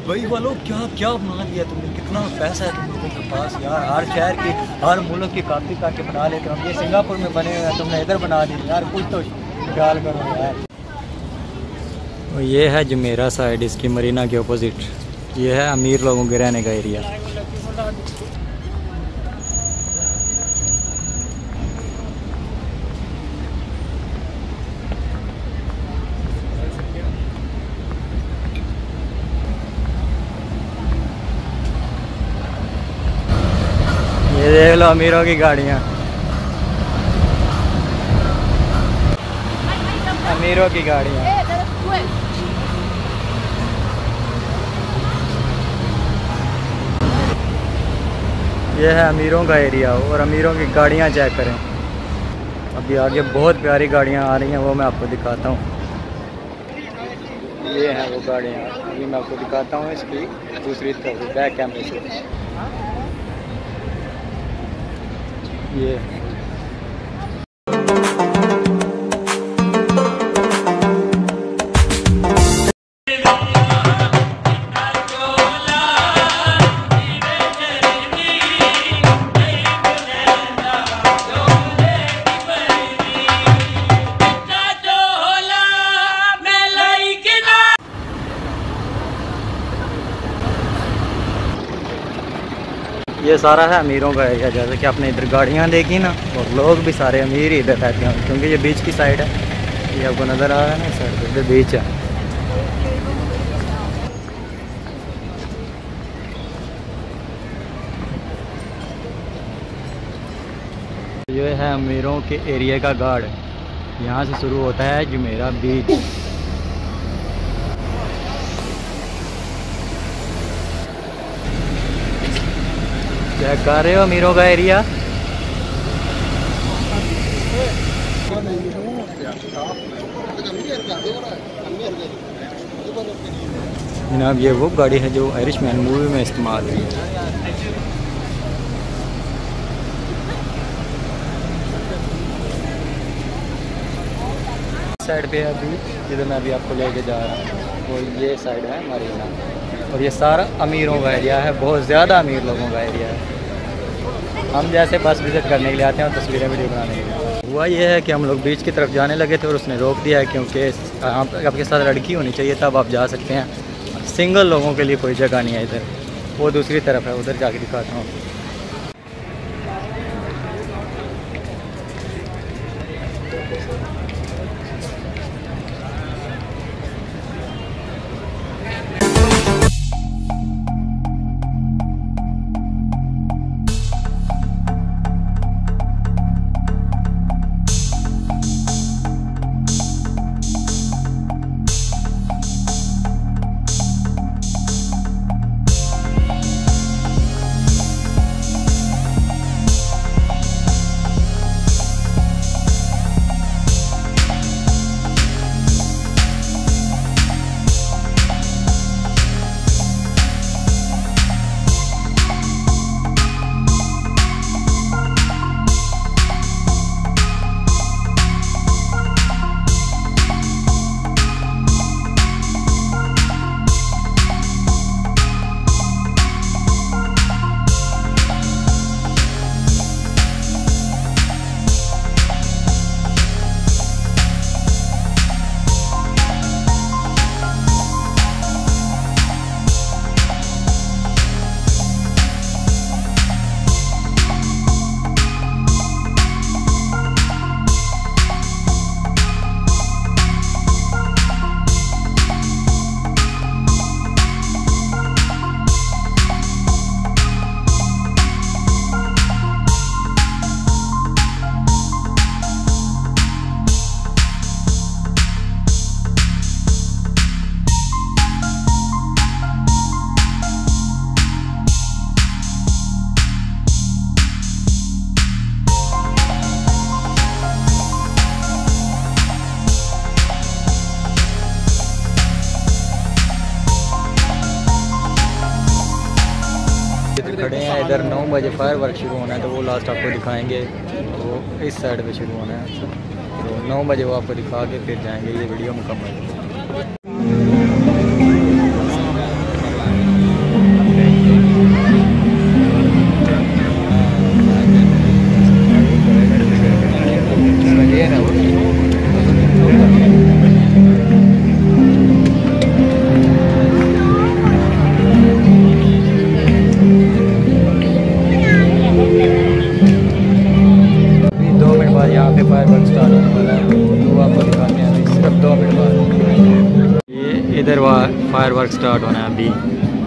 Dubai वालों क्या क्या बना लिया तुमने, कितना पैसा है तुम लोगों के पास यार। हर शहर की हर मुल्क की कापी करके बना लेते हो। ये सिंगापुर में बने हुए हैं, तुमने इधर बना दी यार। कुछ तो ख्याल करो यार। और ये है जुमेरा साइड, इसकी मरीना के अपोजिट। ये है अमीर लोगों के रहने का एरिया। ये देख लो अमीरों की गाड़ियाँ, अमीरों की गाड़ियाँ। ये है अमीरों का एरिया और अमीरों की गाड़ियाँ चेक करें। अभी आगे बहुत प्यारी गाड़ियाँ आ रही हैं, वो मैं आपको दिखाता हूँ। ये हैं वो गाड़ियाँ, अभी मैं आपको दिखाता हूँ इसकी दूसरी तरफ बैक कैमरे से। ये ये सारा है अमीरों का एरिया। जैसे कि आपने इधर गाड़ियाँ देखी ना, और लोग भी सारे अमीर ही इधर रहते हैं, क्योंकि ये बीच की साइड है। ये आपको नज़र आ रहा है ना, साइड इधर बीच है। ये है अमीरों के एरिया का गार्ड। यहाँ से शुरू होता है जुमेरा बीच। चेक कर रहे हो अमीरों का एरिया। जनाब ये वो गाड़ी है जो आयरिशमैन मूवी में इस्तेमाल हुई है। साइड पे है अभी जिधर मैं अभी आपको लेके जा रहा हूँ, वो ये साइड है मरीना। और ये सारा अमीरों का एरिया है, बहुत ज़्यादा अमीर लोगों का एरिया है। हम जैसे बस विज़िट करने के लिए आते हैं और तस्वीरें वीडियो बनाने के लिए। हुआ ये है कि हम लोग बीच की तरफ जाने लगे थे और उसने रोक दिया है, क्योंकि आपके साथ लड़की होनी चाहिए तब आप जा सकते हैं। सिंगल लोगों के लिए कोई जगह नहीं है इधर। वो दूसरी तरफ है, उधर जाके दिखाता हूँ। खड़े हैं इधर 9 बजे फायर वर्क शुरू होना है, तो वो लास्ट आपको दिखाएंगे। वो इस साइड पे शुरू होना है, तो 9 बजे वो आपको दिखा के फिर जाएंगे। ये वीडियो मुकम्मल। वर्क स्टार्ट होना है अभी।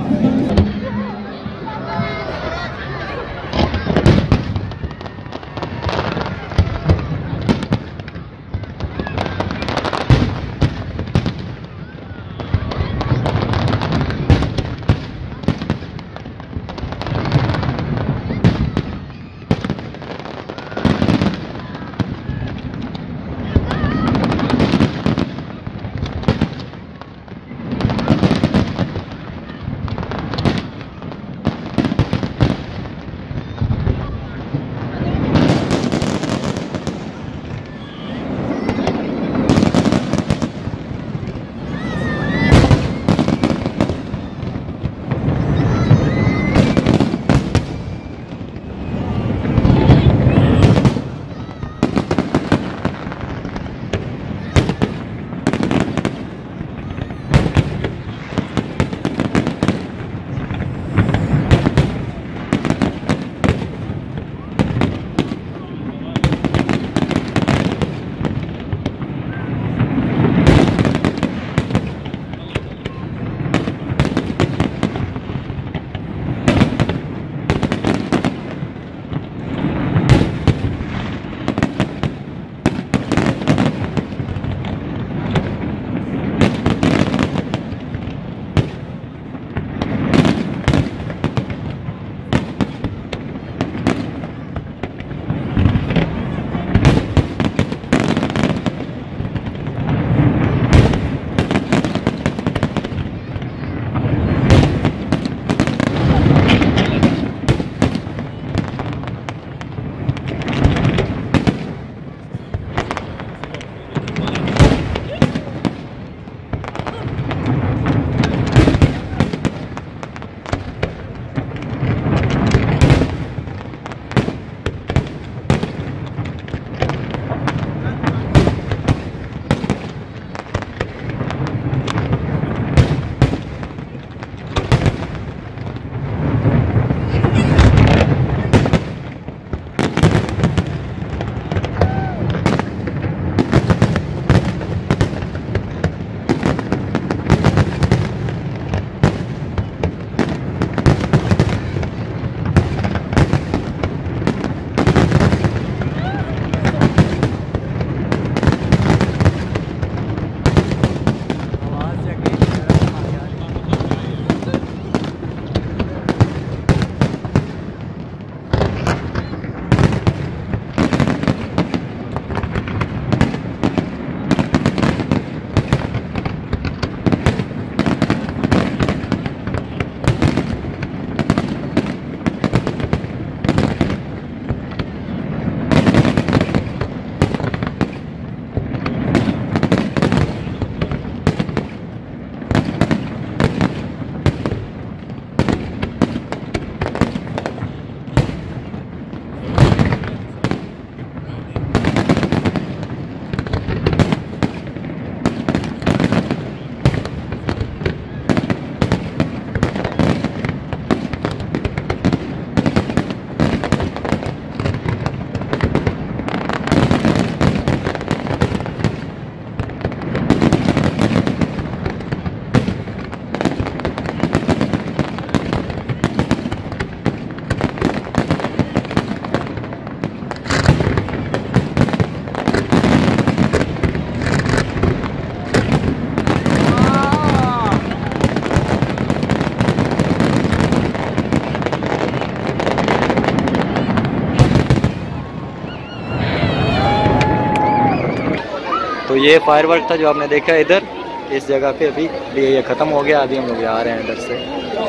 तो ये फायरवर्क था जो आपने देखा इधर इस जगह पे। अभी ये ख़त्म हो गया, अभी हम लोग जा रहे हैं इधर से।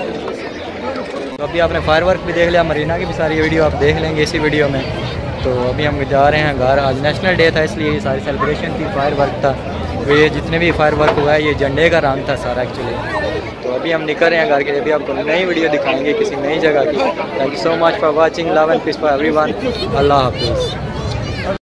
तो अभी आपने फायरवर्क भी देख लिया, मरीना की भी सारी वीडियो आप देख लेंगे इसी वीडियो में। तो अभी हम जा रहे हैं घर। आज नेशनल डे था इसलिए ये सारी सेलिब्रेशन थी, फायरवर्क था। तो ये जितने भी फायरवर्क हुआ है ये झंडे का रंग था सारा एक्चुअली। तो अभी हम निकल रहे हैं घर के लिए। अभी आपको नई वीडियो दिखाएंगे किसी नई जगह की। Thank you so much for watching. Love and peace for everyone. अल्लाह हाफिज़।